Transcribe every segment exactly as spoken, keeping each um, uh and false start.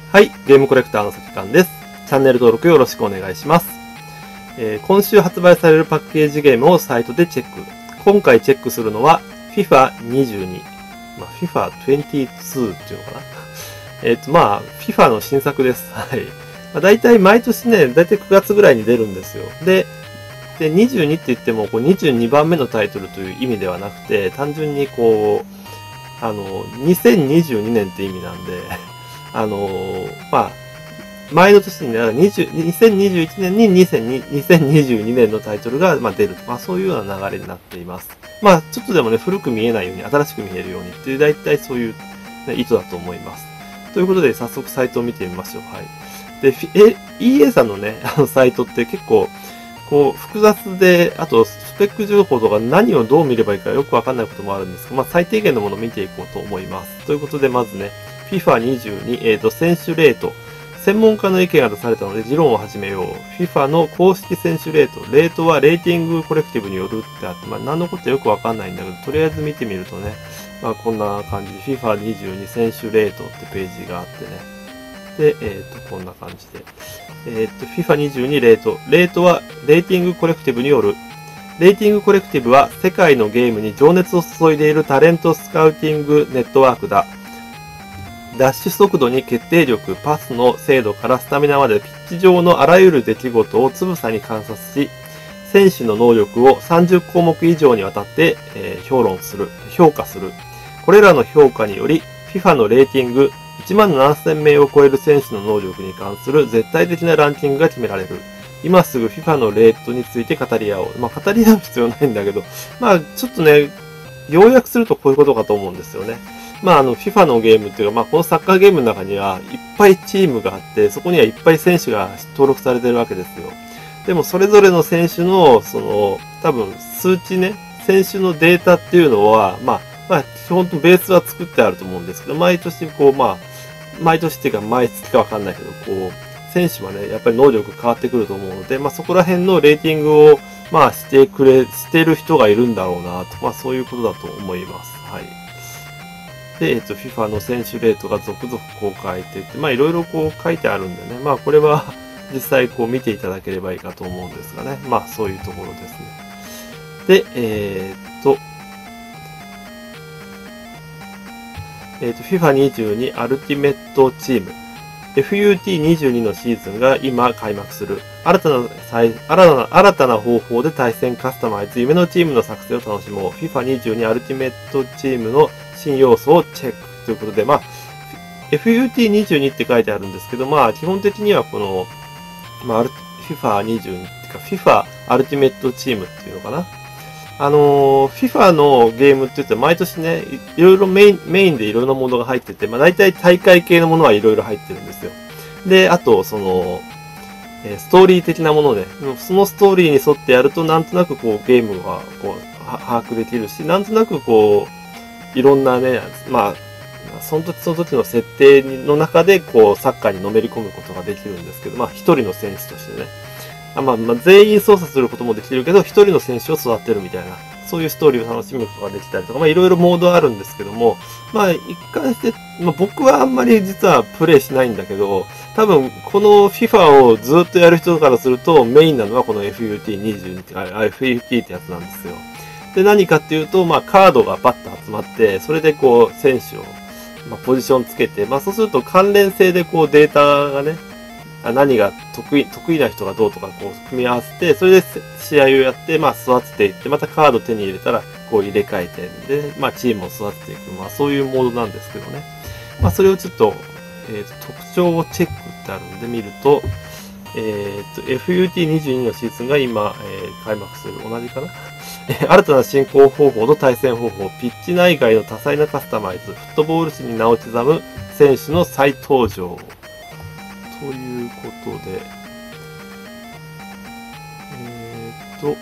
はい、ゲームコレクターのさきかんです。チャンネル登録よろしくお願いします。えー、今週発売されるパッケージゲームをサイトでチェック。今回チェックするのは フィファにじゅうに。まあ、フィファにじゅうに っていうのかな。えっと、まあ、フィファ の新作です。はい。まあ、大体毎年ね、大体くがつぐらいに出るんですよ。で、で、にじゅうにって言っても、こうにじゅうにばんめのタイトルという意味ではなくて、単純にこう、あの、にせんにじゅうにねんって意味なんで、あのー、まあ、前の年に、にせんにじゅういちねんににせんにじゅうにねんのタイトルが、まあ、出ると。まあ、そういうような流れになっています。まあ、ちょっとでもね、古く見えないように、新しく見えるようにっていう、大体そういう、ね、意図だと思います。ということで、早速サイトを見てみましょう。はい。で、え、イーエー さんのね、あの、サイトって結構、こう、複雑で、あと、スペック情報とか何をどう見ればいいかよくわかんないこともあるんですが、まあ、最低限のものを見ていこうと思います。ということで、まずね、フィファにじゅうに、えっと、選手レート。専門家の意見が出されたので、議論を始めよう。フィファ の公式選手レート。レートはレーティングコレクティブによるってあって、まあ、何のことよくわかんないんだけど、とりあえず見てみるとね、まあ、こんな感じで、フィファにじゅうに 選手レートってページがあってね。で、えっと、こんな感じで。えっと、フィファにじゅうに レート。レートはレーティングコレクティブによる。レーティングコレクティブは世界のゲームに情熱を注いでいるタレントスカウティングネットワークだ。ダッシュ速度に決定力、パスの精度からスタミナまでピッチ上のあらゆる出来事をつぶさに観察し、選手の能力をさんじゅっこうもく以上にわたって、えー、評論する、評価する。これらの評価により、フィファ のレーティングいちまんななせんめいを超える選手の能力に関する絶対的なランキングが決められる。今すぐ フィファ のレートについて語り合おう。まあ、語り合う必要ないんだけど、まあ、ちょっとね、要約するとこういうことかと思うんですよね。まあ、あの、フィファ のゲームっていうか、まあ、このサッカーゲームの中には、いっぱいチームがあって、そこにはいっぱい選手が登録されてるわけですよ。でも、それぞれの選手の、その、多分、数値ね、選手のデータっていうのは、まあ、まあ、基本とベースは作ってあると思うんですけど、毎年、こう、まあ、毎年っていうか、毎月かわかんないけど、こう、選手はね、やっぱり能力変わってくると思うので、まあ、そこら辺のレーティングを、まあ、してくれ、してる人がいるんだろうな、と、まあ、そういうことだと思います。はい。で、えっと、フィファ の選手レートが続々公開って言って、まあいろいろこう書いてあるんでね、まあこれは実際こう見ていただければいいかと思うんですがね、まあそういうところですね。で、えー、っと、えー、っと、フィファにじゅうに アルティメットチーム、エフユーティーにじゅうに のシーズンが今開幕する。新たな、新たな、新たな方法で対戦カスタマイズ、夢のチームの作成を楽しもう。フィファにじゅうに アルティメットチームの新要素をチェックということで、まあ、エフユーティーにじゅうに って書いてあるんですけど、まあ、基本的にはこの、まあ、フィファにじゅうにっていうか、フィファ アルティメットチームっていうのかな。あの、フィファ のゲームって言って毎年ね、いろいろメイン、メインでいろんなものが入ってて、まあ大体大会系のものはいろいろ入ってるんですよ。で、あと、その、えストーリー的なもので、そのストーリーに沿ってやると、なんとなくこう、ゲームがこう、把握できるし、なんとなくこう、いろんなね、まあ、その時その時の設定の中で、こう、サッカーにのめり込むことができるんですけど、まあ、一人の選手としてね。あまあ、まあ、全員操作することもできるけど、一人の選手を育てるみたいな、そういうストーリーを楽しむことができたりとか、まあ、いろいろモードはあるんですけども、まあ、一貫して、まあ、僕はあんまり実はプレイしないんだけど、多分、この FIFA をずっとやる人からすると、メインなのはこの エフユーティーにじゅうに って、あ、エフユーティー ってやつなんですよ。で、何かっていうと、まあ、カードがバッと集まって、それでこう、選手を、まあ、ポジションつけて、まあ、そうすると関連性でこう、データがね、何が得意、得意な人がどうとかこう組み合わせて、それで試合をやって、まあ育てていって、またカード手に入れたらこう入れ替えて、で、まあチームを育てていく。まあそういうモードなんですけどね。まあそれをちょっと、えっと、特徴をチェックってあるんで見ると、えっと、エフユーティーにじゅうに のシーズンが今、えー、開幕する。同じかな新たな進行方法と対戦方法、ピッチ内外の多彩なカスタマイズ、フットボール史に名を刻む選手の再登場。ということで、えーっと、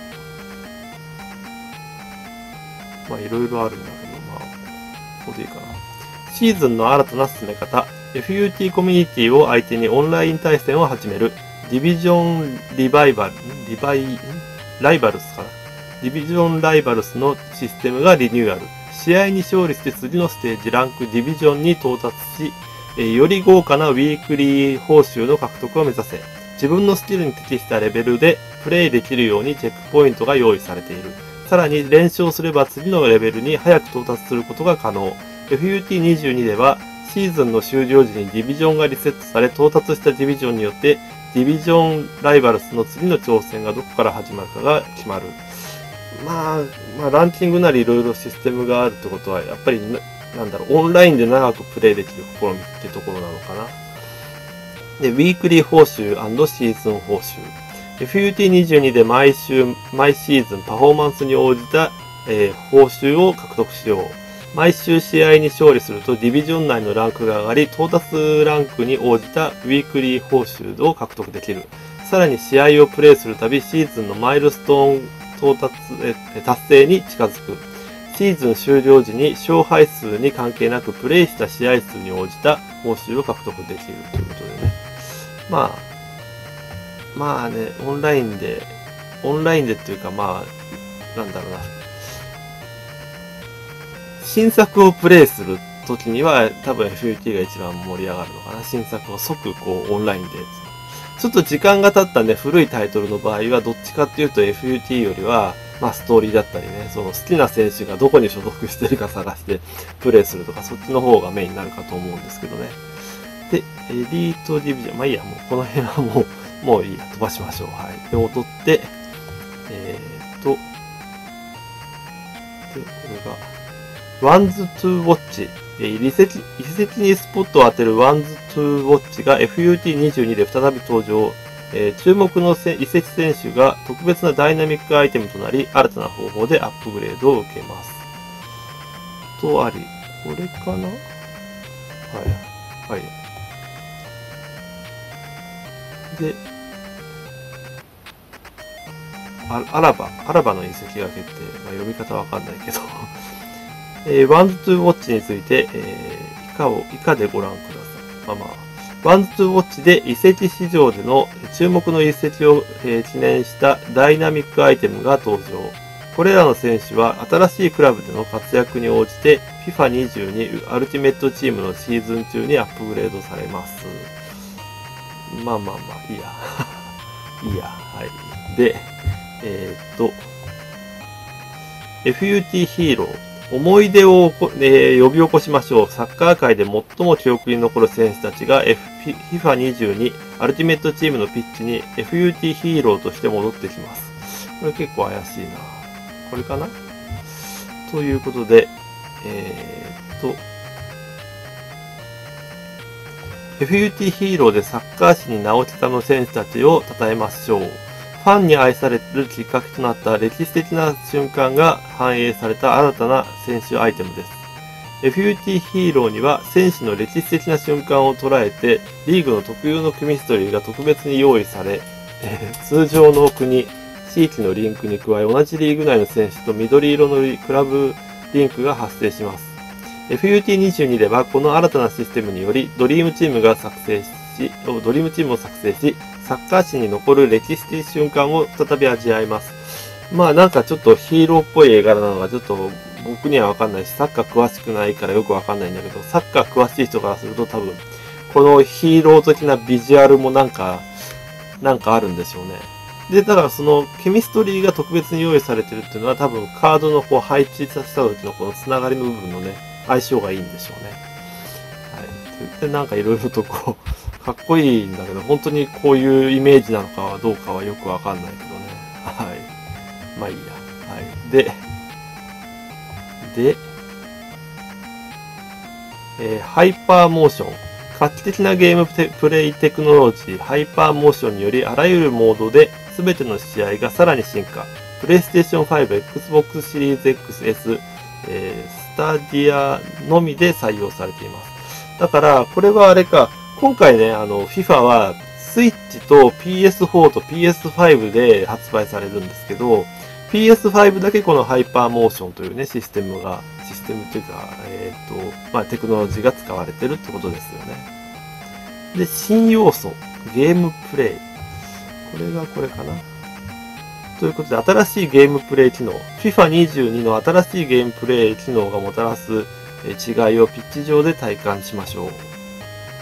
まあいろいろあるんだけど、まあ、ここでいいかな。シーズンの新たな進め方、エフユーティー コミュニティを相手にオンライン対戦を始める、ディビジョンリバイバル、リバイ、ライバルスかな。ディビジョンライバルスのシステムがリニューアル。試合に勝利して次のステージランクディビジョンに到達し、 えー、より豪華なウィークリー報酬の獲得を目指せ。自分のスキルに適したレベルでプレイできるようにチェックポイントが用意されている。さらに連勝すれば次のレベルに早く到達することが可能。エフユーティーにじゅうに ではシーズンの終了時にディビジョンがリセットされ、到達したディビジョンによってディビジョンライバルスの次の挑戦がどこから始まるかが決まる。まあ、まあ、ランキングなりいろいろシステムがあるってことは、やっぱりな、なんだろう、オンラインで長くプレイできる試みってところなのかな。で、ウィークリー報酬&シーズン報酬。エフユーティーにじゅうに で毎週、毎シーズンパフォーマンスに応じた、えー、報酬を獲得しよう。毎週試合に勝利するとディビジョン内のランクが上がり、到達ランクに応じたウィークリー報酬を獲得できる。さらに試合をプレイするたびシーズンのマイルストーン到達、え達成に近づく。シーズン終了時に勝敗数に関係なくプレイした試合数に応じた報酬を獲得できるということでね。まあ、まあね、オンラインで、オンラインでっていうかまあ、なんだろうな。新作をプレイするときには多分 エフユーティー が一番盛り上がるのかな。新作を即こうオンラインで。ちょっと時間が経ったね、古いタイトルの場合はどっちかっていうと エフユーティー よりは、まあストーリーだったりね、その好きな選手がどこに所属してるか探してプレイするとか、そっちの方がメインになるかと思うんですけどね。で、エリートディビジョン。まあいいや、もうこの辺はもう、もういいや、飛ばしましょう。はい。で、戻って、えーっと、で、これが、ワンズトゥーウォッチ。遺跡、遺跡にスポットを当てるワンズトゥーウォッチが エフユーティーにじゅうに で再び登場。えー、注目の遺跡選手が特別なダイナミックアイテムとなり、新たな方法でアップグレードを受けます。とあり、これかな？はい。はい。で、あアラバ、アラバの遺跡が決定。まあ、読み方わかんないけど。えー、ワンズトゥーウォッチについて、えー、以下を、以下でご覧ください。まあまあ、ワンズトゥーウォッチで遺跡市場での注目の遺跡を、えー、記念したダイナミックアイテムが登場。これらの選手は新しいクラブでの活躍に応じて フィファにじゅうに アルティメットチームのシーズン中にアップグレードされます。まあまあまあ、いいや。いいや。はい。で、えー、っと、エフユーティー ヒーロー。思い出を、えー、呼び起こしましょう。サッカー界で最も記憶に残る選手たちが フィファにじゅうに アルティメットチームのピッチに エフユーティー ヒーローとして戻ってきます。これ結構怪しいな。これかな？ということで、えー、っと、エフユーティー ヒーローでサッカー史に名を刻む選手たちを称えましょう。ファンに愛されるきっかけとなった歴史的な瞬間が反映された新たな選手アイテムです。エフユーティー ヒーローには選手の歴史的な瞬間を捉えて、リーグの特有のケミストリーが特別に用意され、えー、通常の国、地域のリンクに加え、同じリーグ内の選手と緑色のクラブリンクが発生します。エフユーティーにじゅうに では、この新たなシステムにより、ドリームチームが作成し、ドリームチームを作成し、サッカー史に残る歴史的瞬間を再び味わいます。まあなんかちょっとヒーローっぽい絵柄なのがちょっと僕にはわかんないし、サッカー詳しくないからよくわかんないんだけど、サッカー詳しい人からすると多分、このヒーロー的なビジュアルもなんか、なんかあるんでしょうね。で、だからそのケミストリーが特別に用意されてるっていうのは多分カードのこう配置させた時のこのつながりの部分のね、相性がいいんでしょうね。はい。で、なんかいろいろとこう、かっこいいんだけど、本当にこういうイメージなのかはどうかはよくわかんないけどね。はい。まあいいや。はい。で、で、えー、ハイパーモーション。画期的なゲームプレイテクノロジー、ハイパーモーションによりあらゆるモードで全ての試合がさらに進化。プレイステーションファイブ、Xbox シリーズ エックスエス、えー、スタディアのみで採用されています。だから、これはあれか、今回ね、あの、FIFA は、スイッチと ピーエスフォー と ピーエスファイブ で発売されるんですけど、ピーエスファイブ だけこのハイパーモーションというね、システムが、システムというか、えっと、まあ、テクノロジーが使われてるってことですよね。で、新要素、ゲームプレイ。これがこれかな。ということで、新しいゲームプレイ機能。フィファにじゅうに の新しいゲームプレイ機能がもたらす違いをピッチ上で体感しましょう。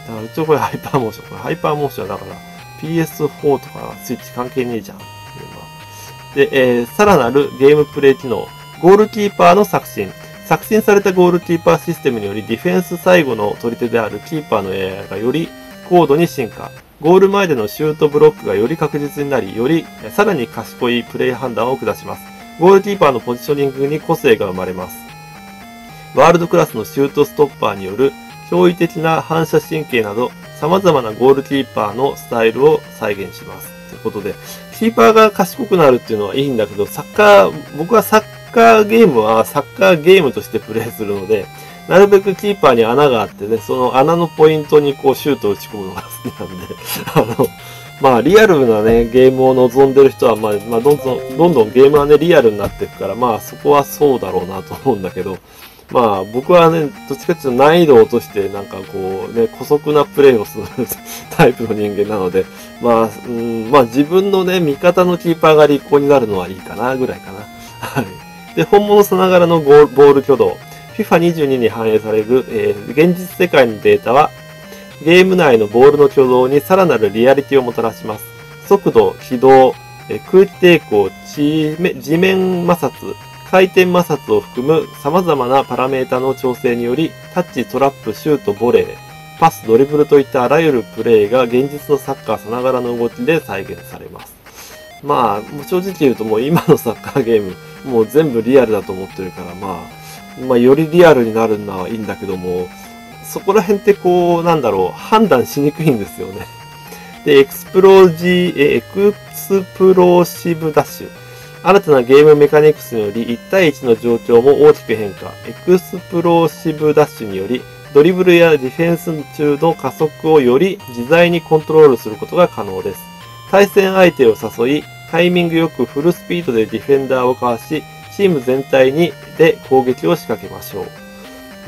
だから一応これハイパーモーション。これハイパーモーションはだから ピーエスフォー とかスイッチ関係ねえじゃん。で、えー、さらなるゲームプレイ機能。ゴールキーパーの促進。促進されたゴールキーパーシステムによりディフェンス最後の取り手であるキーパーの エーアイ がより高度に進化。ゴール前でのシュートブロックがより確実になり、よりさらに賢いプレイ判断を下します。ゴールキーパーのポジショニングに個性が生まれます。ワールドクラスのシュートストッパーによる驚異的な反射神経など様々なゴールキーパーのスタイルを再現します。ということで、キーパーが賢くなるっていうのはいいんだけど、サッカー、僕はサッカーゲームはサッカーゲームとしてプレイするので、なるべくキーパーに穴があってね、その穴のポイントにこうシュートを打ち込むのが好きなんで、あの、まあリアルなね、ゲームを望んでる人は、まあ、まあどんどん、どんどんゲームはね、リアルになっていくから、まあそこはそうだろうなと思うんだけど、まあ僕はね、どっちかっていうと難易度を落としてなんかこうね、姑息なプレイをするタイプの人間なので、まあ、うん、まあ自分のね、味方のキーパーが利口になるのはいいかな、ぐらいかな。はい。で、本物さながらのゴールボール挙動。フィファにじゅうに に反映される、えー、現実世界のデータは、ゲーム内のボールの挙動にさらなるリアリティをもたらします。速度、軌道、えー、空気抵抗、地面、地面摩擦、回転摩擦を含む様々なパラメータの調整により、タッチ、トラップ、シュート、ボレー、パス、ドリブルといったあらゆるプレーが現実のサッカーさながらの動きで再現されます。まあ、正直言うともう今のサッカーゲーム、もう全部リアルだと思ってるから、まあ、まあ、よりリアルになるのはいいんだけども、そこら辺ってこう、なんだろう、判断しにくいんですよね。で、エクスプロージ、エクスプローシブダッシュ。新たなゲームメカニクスによりいち対いちの状況も大きく変化。エクスプローシブダッシュにより、ドリブルやディフェンス中の加速をより自在にコントロールすることが可能です。対戦相手を誘い、タイミングよくフルスピードでディフェンダーをかわし、チーム全体にで攻撃を仕掛けましょう。うん。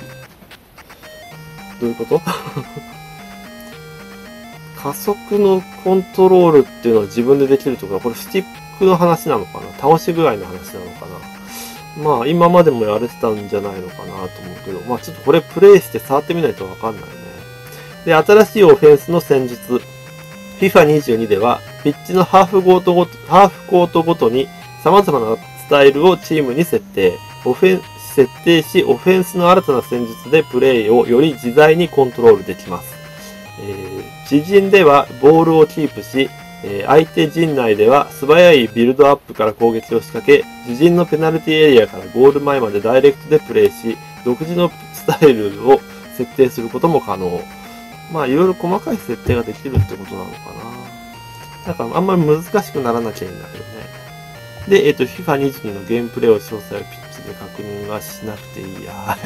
どういうこと加速のコントロールっていうのは自分でできるとか、これスティックの話なのかな、倒し具合の話なのかな。まあ今までもやれてたんじゃないのかなと思うけど、まあちょっとこれプレイして触ってみないとわかんないね。で、新しいオフェンスの戦術。フィファにじゅうに では、ピッチのハーフコートごと、ハーフコートごとに様々なスタイルをチームに設定。オフェン、設定し、オフェンスの新たな戦術でプレイをより自在にコントロールできます。えー、自陣ではボールをキープし、えー、相手陣内では素早いビルドアップから攻撃を仕掛け、自陣のペナルティエリアからゴール前までダイレクトでプレイし、独自のスタイルを設定することも可能。まあ、いろいろ細かい設定ができるってことなのかな。だからあんまり難しくならなきゃいいんだけどね。で、えっ、ー、と、フィファにじゅうに のゲームプレイを詳細をピッチで確認はしなくていいや。はい。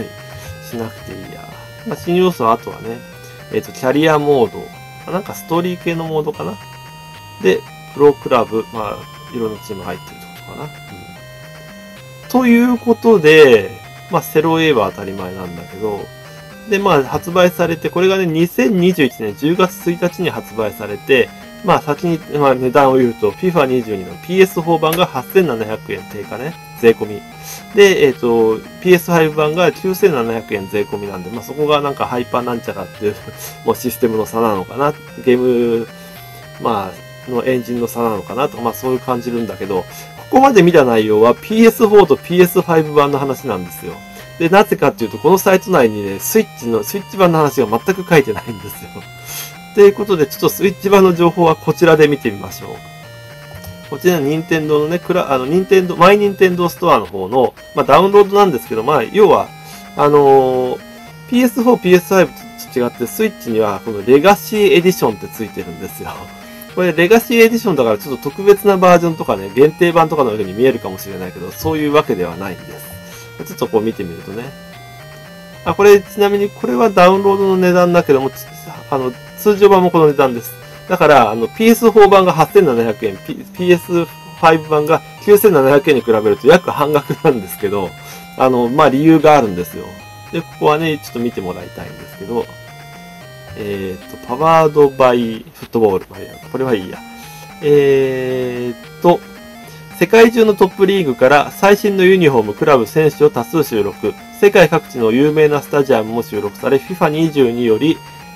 しなくていいや。まあ、新要素はあとはね、えっ、ー、と、キャリアモード。なんかストーリー系のモードかな。で、プロクラブ。まあ、いろんなチーム入ってるってことかな。うん。ということで、まあ、セロ A は当たり前なんだけど、で、まあ、発売されて、これがね、にせんにじゅういちねんじゅうがつついたちに発売されて、まあ、先に、まあ、値段を言うと、フィファにじゅうに の ピーエスフォー 版がはっせんななひゃくえん定価ね。税込み。で、えっ、ー、と、ピーエスファイブ 版がきゅうせんななひゃくえん税込みなんで、まあ、そこがなんかハイパーなんちゃらっていう、もうシステムの差なのかな。ゲーム、まあ、のエンジンの差なのかなとか、まあ、そういう感じるんだけど、ここまで見た内容は ピーエスフォー と ピーエスファイブ 版の話なんですよ。で、なぜかっていうと、このサイト内にね、スイッチの、スイッチ版の話が全く書いてないんですよ。ということで、ちょっとスイッチ版の情報はこちらで見てみましょう。こちらの任天堂のね、クラ、あの、任天堂、マイ任天堂ストアの方の、まあ、ダウンロードなんですけど、まあ、要は、あのー、ピーエスフォー、ピーエスファイブ と違って、スイッチには、このレガシーエディションってついてるんですよ。これ、レガシーエディションだから、ちょっと特別なバージョンとかね、限定版とかのように見えるかもしれないけど、そういうわけではないんです。ちょっとこう見てみるとね。あ、これ、ちなみにこれはダウンロードの値段だけども、あの、通常版もこの値段です。だから、あの、ピーエスフォー 版がはっせんななひゃくえん、ピーエスファイブ 版がきゅうせんななひゃくえんに比べると約半額なんですけど、あの、まあ、理由があるんですよ。で、ここはね、ちょっと見てもらいたいんですけど、えっと、パワードバイフットボール。まあ、いや、これはいいや。えーっと、世界中のトップリーグから最新のユニフォーム、クラブ、選手を多数収録。世界各地の有名なスタジアムも収録され、フィファにじゅうに より、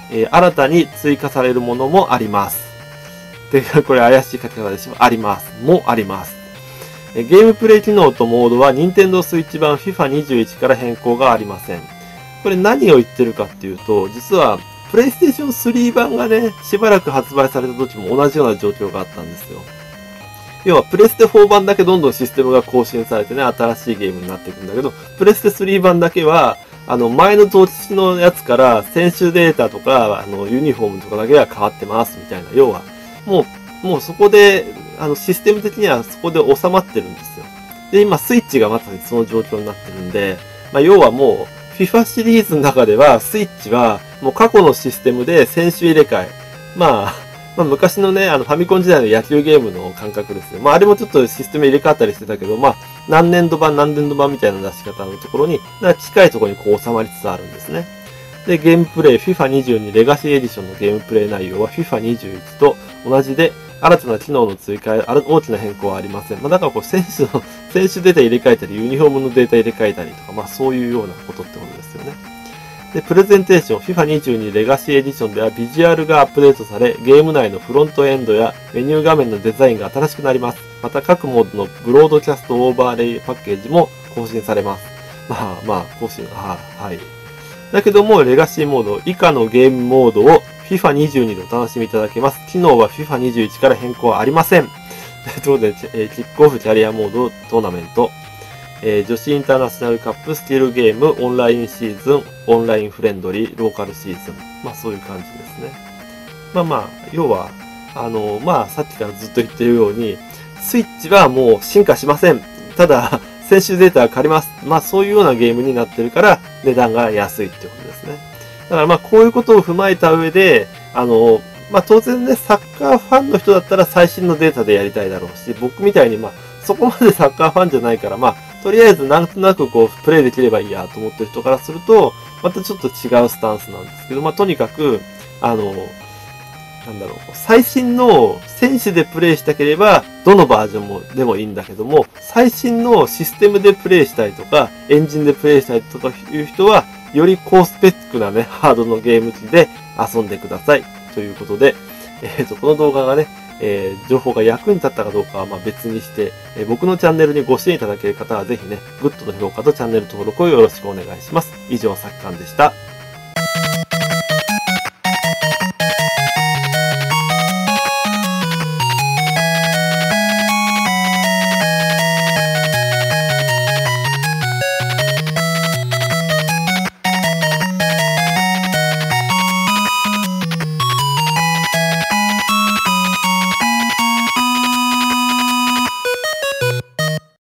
えー、新たに追加されるものもあります。で、これ怪しい書き方でしょ。あります。もあります。えー、ゲームプレイ機能とモードは Nintendo Switch 版 フィファにじゅういち から変更がありません。これ何を言ってるかっていうと、実は、プレイステーションスリー版がね、しばらく発売された時も同じような状況があったんですよ。要は、プレステフォー版だけどんどんシステムが更新されてね、新しいゲームになっていくんだけど、プレステスリー版だけは、あの、前の当日のやつから、選手データとか、あの、ユニフォームとかだけが変わってます、みたいな。要は、もう、もうそこで、あの、システム的にはそこで収まってるんですよ。で、今、スイッチがまさにその状況になってるんで、まあ、要はもう、フィファ シリーズの中では、スイッチは、もう過去のシステムで選手入れ替え。まあ、まあ、昔のね、あの、ファミコン時代の野球ゲームの感覚ですよ。まあ、あれもちょっとシステム入れ替わったりしてたけど、まあ、何年度版何年度版みたいな出し方のところに、なんか近いところにこう収まりつつあるんですね。で、ゲームプレイ、フィファにじゅうに レガシーエディションのゲームプレイ内容は フィファにじゅういち と同じで、新たな機能の追加、大きな変更はありません。まあ、だからこう、選手の、選手データ入れ替えたり、ユニフォームのデータ入れ替えたりとか、まあ、そういうようなことってことですよね。で、プレゼンテーション、フィファにじゅうに レガシーエディションではビジュアルがアップデートされ、ゲーム内のフロントエンドやメニュー画面のデザインが新しくなります。また各モードのブロードキャストオーバーレイパッケージも更新されます。まあまあ、更新、は、はい。だけども、レガシーモード、以下のゲームモードを フィファにじゅうに でお楽しみいただけます。機能は フィファにじゅういち から変更はありません。ということで、えー、キックオフキャリアモードトーナメント、えー、女子インターナショナルカップスキルゲームオンラインシーズン、オンラインフレンドリー、ローカルシーズン。まあそういう感じですね。まあまあ、要は、あの、まあさっきからずっと言ってるように、スイッチはもう進化しません。ただ、選手データが借ります。まあそういうようなゲームになってるから値段が安いってことですね。だからまあこういうことを踏まえた上で、あの、まあ当然ね、サッカーファンの人だったら最新のデータでやりたいだろうし、僕みたいにまあそこまでサッカーファンじゃないから、まあとりあえずなんとなくこうプレイできればいいやと思ってる人からすると、またちょっと違うスタンスなんですけど、まあとにかく、あの、なんだろう、最新の選手でプレイしたければ、どのバージョンもでもいいんだけども、最新のシステムでプレイしたいとか、エンジンでプレイしたいとかいう人は、より高スペックなね、ハードのゲーム機で遊んでください。ということで、えっと、この動画がね、えー、情報が役に立ったかどうかはまあ別にして、えー、僕のチャンネルにご支援いただける方はぜひね、グッドの評価とチャンネル登録をよろしくお願いします。以上、さっかんでした。